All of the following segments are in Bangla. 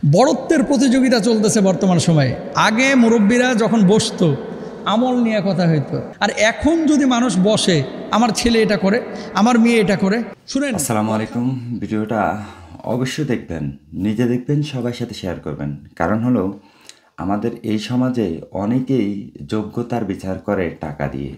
বড়ত্বের প্রতিযোগিতা চলতেছে বর্তমান সময়ে। আগে মুরব্বীরা যখন বসতো আমল নিয়ে কথা হইতো, আর এখন যদি মানুষ বসে আমার ছেলে এটা করে, আমার মেয়ে এটা করে। শুনেন, আসসালামু আলাইকুম। ভিডিওটা অবশ্যই দেখবেন, নিজে দেখবেন, সবার সাথে শেয়ার করবেন। কারণ হলো আমাদের এই সমাজে অনেকেই যোগ্যতার বিচার করে টাকা দিয়ে,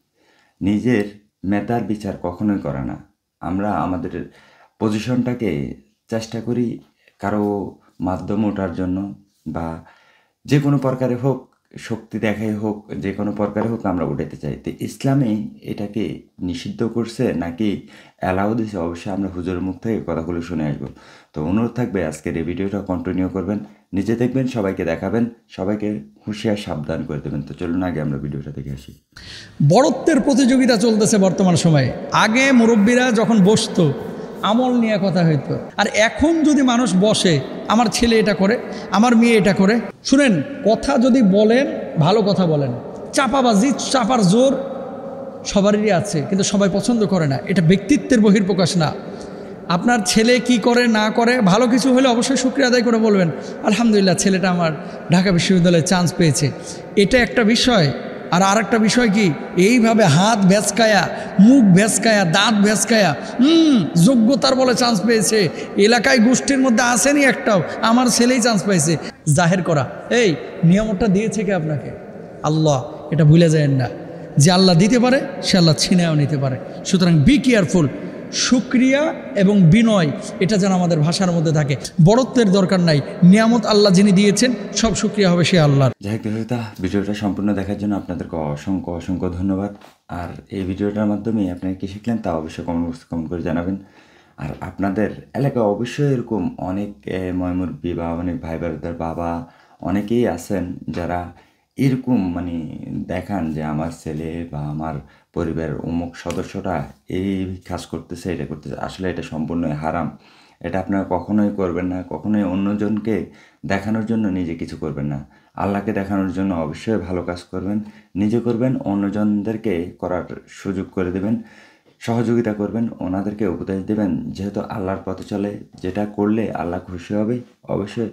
নিজের মেধার বিচার কখনোই করে না। আমরা আমাদের পজিশনটাকে চেষ্টা করি কারো মাধ্যমে ওঠার জন্য, বা যে কোনো প্রকারে হোক, শক্তি দেখাই হোক, যে কোনো প্রকারে হোক আমরা উঠাতে চাই। তো ইসলামে এটাকে নিষিদ্ধ করছে নাকি অ্যালাউ দিছে, অবশ্যই আমরা হুজুরের মুখ থেকে কথাগুলো শুনে আসবো। তো অনুরোধ থাকবে আজকের এই ভিডিওটা কন্টিনিউ করবেন, নিজে দেখবেন, সবাইকে দেখাবেন, সবাইকে হুঁশিয়ার সাবধান করে দেবেন। তো চলুন আগে আমরা ভিডিওটা দেখে আসি। বড়ত্বের প্রতিযোগিতা চলতেছে বর্তমান সময়ে। আগে মুরব্বীরা যখন বসতো আমল নিয়ে কথা হইতো, আর এখন যদি মানুষ বসে আমার ছেলে এটা করে, আমার মেয়ে এটা করে। শুনেন, কথা যদি বলেন ভালো কথা বলেন। চাপাবাজি, চাপার জোর সবারই আছে, কিন্তু সবাই পছন্দ করে না। এটা ব্যক্তিত্বের বহিঃপ্রকাশ না। আপনার ছেলে কি করে না করে, ভালো কিছু হলে অবশ্যই শুকরিয়া আদায় করে বলবেন, আলহামদুলিল্লাহ ছেলেটা আমার ঢাকা বিশ্ববিদ্যালয়ে চান্স পেয়েছে। এটা একটা বিষয়। আর আরেকটা বিষয় কি, এইভাবে হাত ভেচকায়া, মুখ ভেচকায়া, দাঁত ভেচকায়া যোগ্যতার বলে চান্স পেয়েছে, এলাকায় গোষ্ঠীর মধ্যে আসেনি একটাও, আমার ছেলেই চান্স পেয়েছে, জাহের করা। এই নিয়ামতটা দিয়েছে কে আপনাকে? আল্লাহ। এটা ভুলে যায়েন না যে আল্লাহ দিতে পারে, সে আল্লাহ ছিনায়ও নিতে পারে। সুতরাং বি কেয়ারফুল। শুকরিয়া এবং বিনয় এটা যেন আমাদের ভাষার মধ্যে থাকে। বড়ত্বের দরকার নাই, নিয়ামত আল্লাহ যিনি দিয়েছেন সব শুকরিয়া হবে সে আল্লাহর। যাই হোক, ভিডিওটা সম্পূর্ণ দেখার জন্য আপনাদেরকে অসংখ্য অসংখ্য ধন্যবাদ। আর এই ভিডিওটার মাধ্যমে আপনারা কী শিখলেন তা অবশ্যই কমেন্ট বক্সে কমেন্ট করে জানাবেন। আর আপনাদের এলাকায় অবশ্যই এরকম অনেক ময়মুরব্বী বা অনেক ভাই বোনদের বাবা অনেকেই আছেন যারা এরকম দেখান যে আমার ছেলে বা আমার পরিবারের অমুক সদস্যটা এই কাজ করতেছে, এটা করতেছে। আসলে এটা সম্পূর্ণই হারাম। এটা আপনারা কখনোই করবেন না। কখনোই অন্যজনকে দেখানোর জন্য নিজে কিছু করবেন না। আল্লাহকে দেখানোর জন্য অবশ্যই ভালো কাজ করবেন, নিজে করবেন, অন্যজনদেরকে করার সুযোগ করে দেবেন, সহযোগিতা করবেন, ওনাদেরকে উপদেশ দেবেন। যেহেতু আল্লাহর পথে চলে, যেটা করলে আল্লাহ খুশি হবে অবশ্যই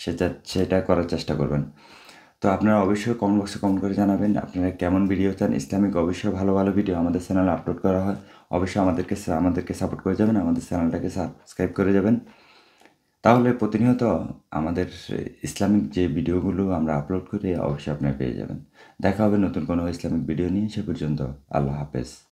সেটা করার চেষ্টা করবেন। তো আপনারা অবশ্যই কমেন্ট বক্সে কমেন্ট করে জানাবেন আপনারা কেমন ভিডিও চান। ইসলামিক অবশ্যই ভালো ভালো ভিডিও আমাদের চ্যানেলে আপলোড করা হয়। অবশ্যই আমাদেরকে সাপোর্ট করে যাবেন, আমাদের চ্যানেলটাকে সাবস্ক্রাইব করে যাবেন। তাহলে প্রতিনিয়ত আমাদের ইসলামিক যে ভিডিওগুলো আমরা আপলোড করি অবশ্যই আপনারা পেয়ে যাবেন। দেখা হবে নতুন কোনো ইসলামিক ভিডিও নিয়ে। সে পর্যন্ত আল্লাহ হাফেজ।